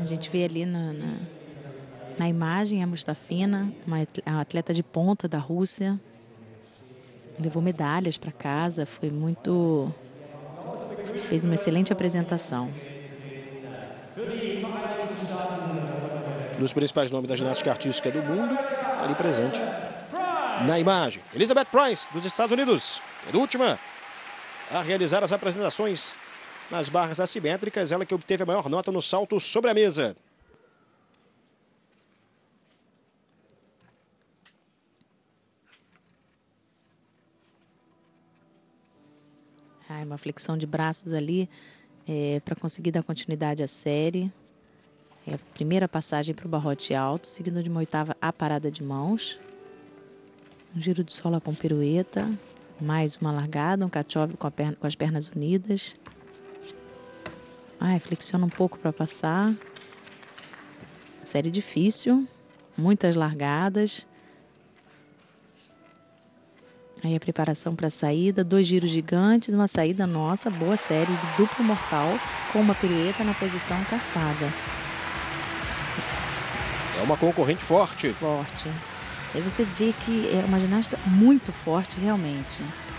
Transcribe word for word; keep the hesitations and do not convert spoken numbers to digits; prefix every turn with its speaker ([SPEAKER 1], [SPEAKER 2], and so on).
[SPEAKER 1] A gente vê ali na, na, na imagem a Mustafina, uma atleta de ponta da Rússia. Levou medalhas para casa, foi muito... fez uma excelente apresentação.
[SPEAKER 2] Um dos principais nomes da ginástica artística do mundo, ali presente na imagem. Elizabeth Price, dos Estados Unidos, penúltima a realizar as apresentações nas barras assimétricas, ela que obteve a maior nota no salto sobre a mesa.
[SPEAKER 1] Ai, uma flexão de braços ali é, para conseguir dar continuidade à série. É a primeira passagem para o barrote alto, seguindo de uma oitava a parada de mãos. Um giro de sola com pirueta. Mais uma largada, um cachove com, com as pernas unidas. Ai, flexiona um pouco para passar. Série difícil, muitas largadas. Aí a preparação para a saída, dois giros gigantes, uma saída nossa, boa série de duplo mortal, com uma pirueta na posição carpada.
[SPEAKER 2] É uma concorrente forte.
[SPEAKER 1] Forte. Aí você vê que é uma ginasta muito forte, realmente.